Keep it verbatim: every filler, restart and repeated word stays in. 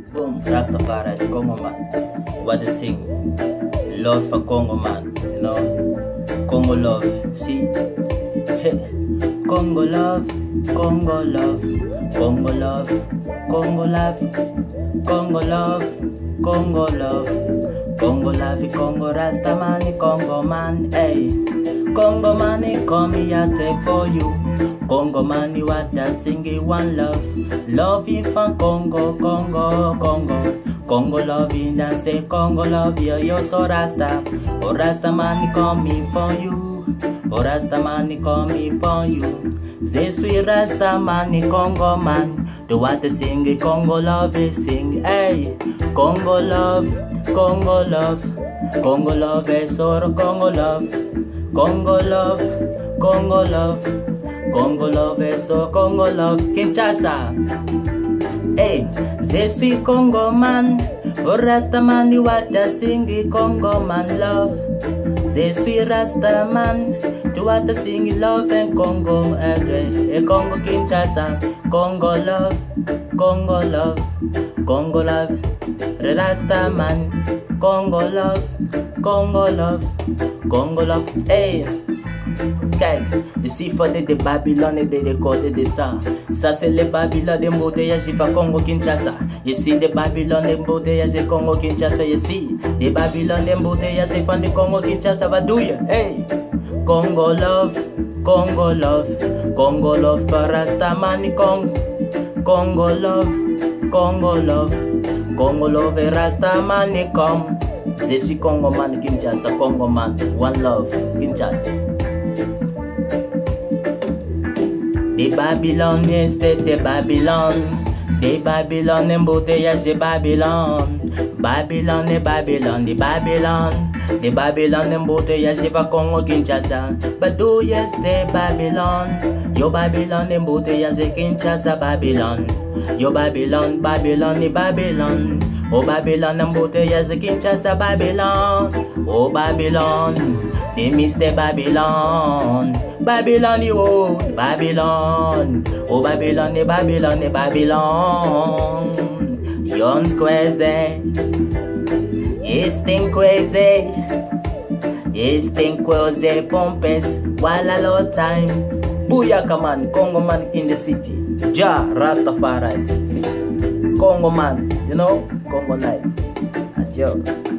Boom, Rastafari, Congo man. What they sing? Love for Congo man, you know. Congo love, see? Hey. Congo love, Congo love, Congo love, Congo love, Congo love, Congo love, Congo love, Congo Rasta man, Congo man, hey. Congo man, come here for you. Congo man, what I sing one love. Love you from Congo, Congo, Congo. Congo love you, and say Congo love you, you're so Rasta. Oh Rasta man, coming for you. Oh Rasta man, coming for you. Say sweet Rasta man, Congo man. Do what they sing, Congo love, sing, hey. Congo love, Congo love, Congo love, so Congo love. Congo love, Congo love, Congo love, so Congo love, Kinshasa. Hey, je suis Congo man, oh Rasta man, you what I sing, Congo man love. Je suis Rasta man, do what I sing, love and Congo, eh, Congo Kinshasa, Congo love, Congo love, Congo love, Rasta man, Congo love, Congo love, Congo love, hey. Kijk, je ziet voor de, de Babylon en de de côté de ça. Ça c'est le Babylon de embouteillage va Congo Kinshasa. Je zie de Babylon de embouteillage Congo Kinshasa. Je zie de Babylon de embouteillage van de Congo Kinshasa. Wat doe je? Hey! Congo love, Congo love, Congo love for Rasta man Congo. Congo love, Congo love, Congo love Rasta man come. Je suis Congo man Kinshasa, Congo man, one love Kinshasa. The Babylon, yes, the, the Babylon. The Babylon, embouteillage de Babylon. Babylon, the Babylon, the Babylon. The Babylon, embouteillage va Congo Kinshasa. But do yes, the Babylon. Yo Babylon, embouteillage Kinshasa, Babylon. Yo Babylon, Babylon, the Babylon. Oh Babylon, embouteillage Kinshasa, Babylon. Oh Babylon, they miss the Babylon. Babylon, you old Babylon. Oh Babylon, the Babylon, the Babylon. Young's crazy. Yes, think crazy. Yes, think crazy. Pompes, while a lot of time. Booyaka man, Congo man in the city. Ja, Rastafari. Congo man, you know, Congo night. Adios.